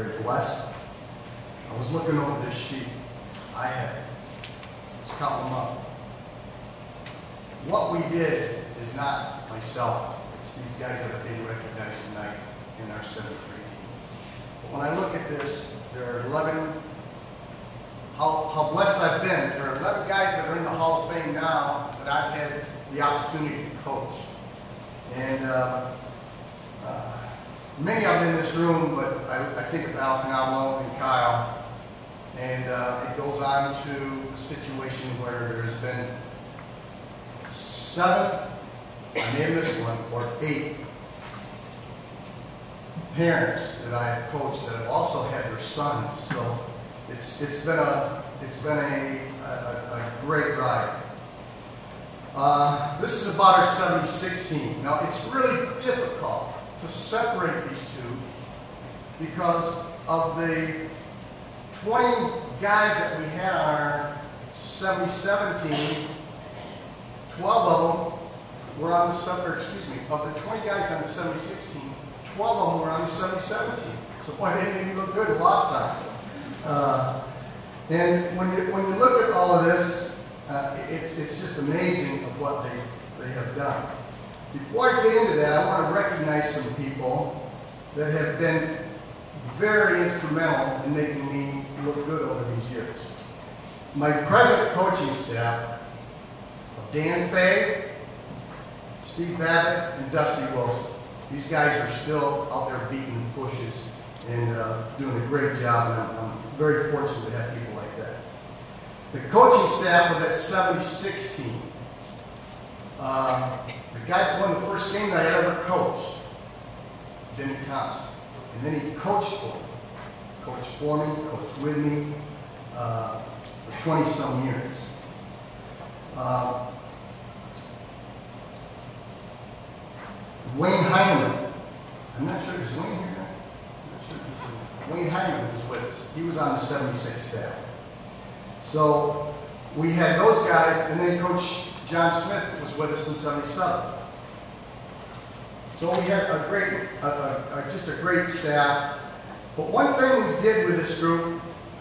very blessed. I was looking over this sheet. I was counting them up. What we did is not myself. It's these guys that are being recognized tonight in our 73 team. But when I look at this, there are 11, how blessed I've been. There are 11 guys that are in the Hall of Fame now that I've had the opportunity to coach. And many of them in this room, but I think of Al Canavalo and Kyle. And it goes on to a situation where there's been 7, I named this one, or 8 parents that I have coached that have also had their sons. So it's been a great ride. This is about our 76 team. Now it's really difficult to separate these two because of the 20 guys that we had on our 77 team. 12 of them were on the of the 20 guys on the 76 team, 12 of them were on the 77 team. So boy, they made me look good a lot of times. And when you look at all of this, it's just amazing of what they have done. Before I get into that, I want to recognize some people that have been very instrumental in making me look good over these years. My present coaching staff, Dan Fay, Steve Babbitt, and Dusty Wilson. These guys are still out there beating bushes and doing a great job, and I'm very fortunate to have people like that. The coaching staff of that 76 team, the guy that won the first game that I ever coached, Vinny Thompson. And then he coached for me. Coached for me, coached with me for 20-some years. Wayne Heineman. I'm not sure, is Wayne here? I'm not sure if he's here. Wayne Heineman was with us. He was on the 76 staff. So we had those guys, and then Coach John Smith was with us in 77. So we had a great, just a great staff. But one thing we did with this group,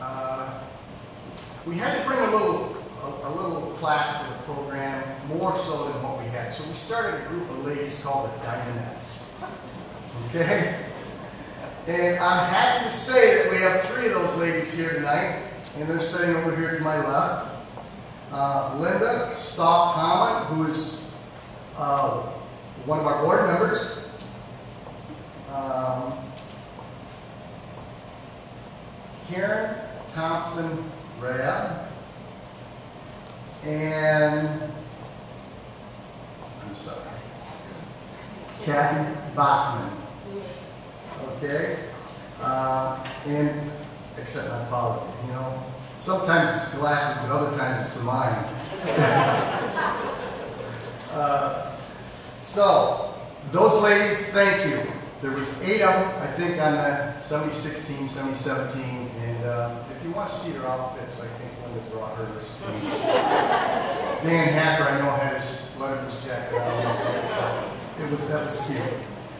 we had to bring a little class to the program, more so than what we had. So we started a group of ladies called the Dianettes. Okay? And I'm happy to say that we have 3 of those ladies here tonight, and they're sitting over here to my left. Linda Staub-Hammond, who is one of our board members. Karen Thompson-Rab. And, I'm sorry, Kathy Bachman. Okay? And, except my apology, you know. Sometimes it's glasses, but other times it's a mind. So, those ladies, thank you. There was 8 of them, I think, on the 76 team, 77 team, and if you want to see their outfits, I think Linda brought hers. Dan Hacker, I know, had his Letterman's jacket on, so that was cute.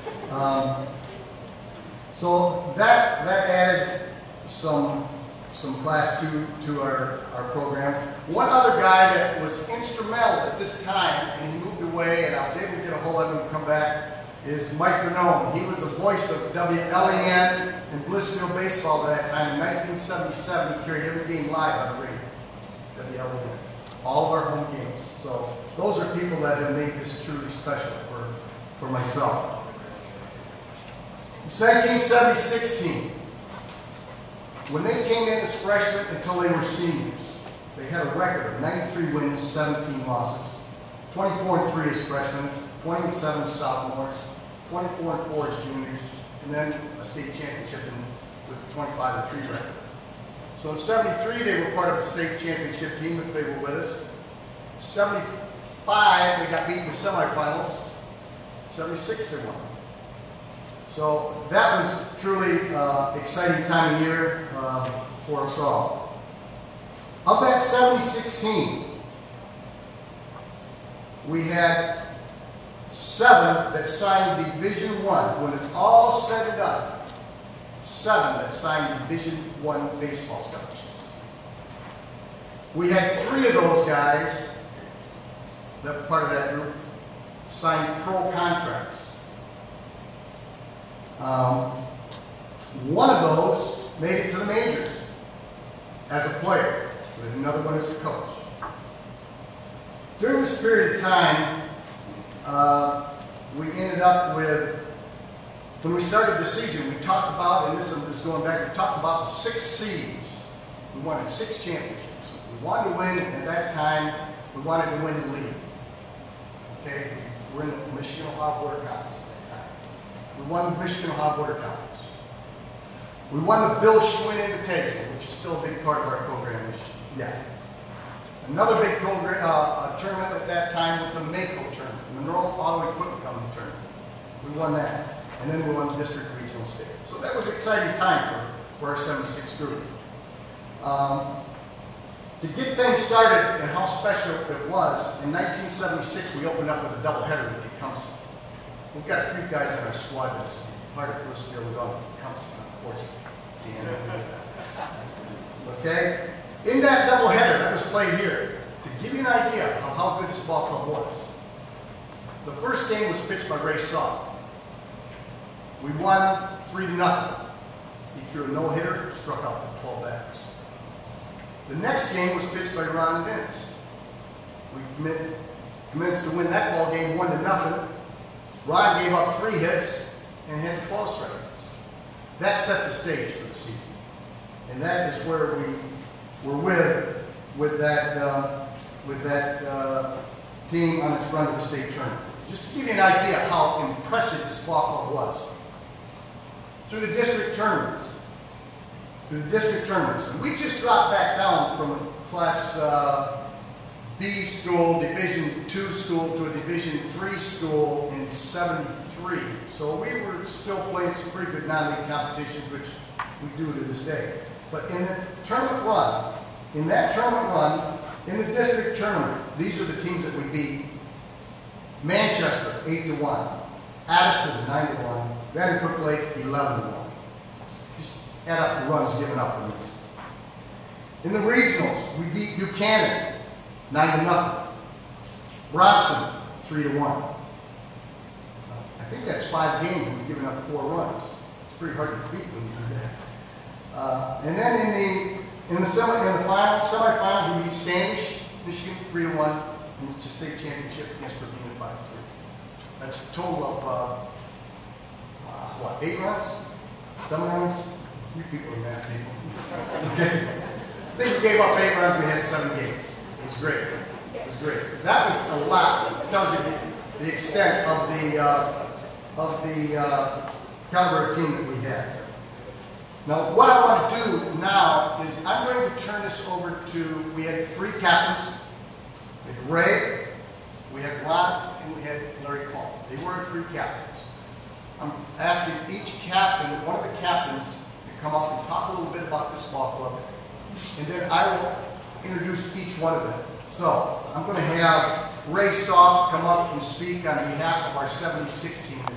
So that added some class to our program. One other guy that was instrumental at this time, and he moved away, and I was able to get a hold of him to come back, is Mike Renone. He was the voice of WLAN and Blissville baseball at that time. In 1977, he carried every game live on the radio, WLAN, all of our home games. So those are people that have made this truly special for myself. The 1976 team, when they came in as freshmen until they were seniors, they had a record of 93 wins, 17 losses, 24-3 as freshmen, 20-7 sophomores, 24-4 as juniors, and then a state championship with a 25-3 record. So in 73, they were part of the state championship team if they were with us. 75, they got beat in the semifinals. 76, they won. So that was truly exciting time of year for us all. Of that 76 team, we had 7 that signed Division I. When it's all said and done, 7 that signed Division I baseball scholarships. We had 3 of those guys, that part of that group, signed pro contracts. One of those made it to the majors as a player, with another one as a coach. During this period of time, we ended up with, when we started the season, we talked about, and this is going back, we talked about the 6 C's. We wanted 6 championships. We wanted to win, at that time, we wanted to win the league. Okay, we were in the Michigan Ohio Border Conference at that time. We won the Michigan Ohio Border Conference. We won the Bill Schwinn Invitational, which is still a big part of our program yet. Another big program, tournament at that time was the Mako tournament, the Monroe Auto Equipment Company tournament. We won that. And then we won the district regional state. So that was an exciting time for our 76 group. To get things started and how special it was, in 1976 we opened up with a doubleheader with Tecumseh. We've got a few guys on our squad that's part of this deal with Tecumseh, unfortunately. Okay? In that doubleheader that was played here, to give you an idea of how good this ball club was, the first game was pitched by Ray Saw. We won 3-0. He threw a no-hitter, struck out with 12 batters. The next game was pitched by Ron Vince. We commenced to win that ball game 1-0. Ron gave up 3 hits and had 12 strikeouts. That set the stage for the season. And that is where we were with that team on its run to the state tournament. Just to give you an idea how impressive this ball club was. Through the district tournaments. And we just dropped back down from a Class B school, Division II school, to a Division III school in '73. So we were still playing some pretty good non-league competitions, which we do to this day. But in the tournament run, in the district tournament, these are the teams that we beat. Manchester, 8-1. Addison, 9-1. Vandercook Lake, 11-1. Just add up the runs given up in this. In the regionals, we beat Buchanan, 9-0. Bronson, 3-1. I think that's 5 games. We've given up 4 runs. It's pretty hard to beat when you do that. And then in the semifinals, we beat Standish, Michigan, 3-1, and it's a state championship against Ravenna, 5-3. That's a total of 8 runs? 7 runs? You people are math people. Okay. I think we gave up 8 runs, we had 7 games. It was great. It was great. That was a lot. It tells you the extent of the caliber of team that we had. Now, what I want to do now is I'm going to turn this over to, we had 3 captains. We had Ray, we had Ron, and we had Larry Cole. They were 3 captains. I'm asking each captain, one of the captains, to come up and talk a little bit about this ball club, and then I will introduce each one of them. So, I'm going to have Ray Saw come up and speak on behalf of our 76 team.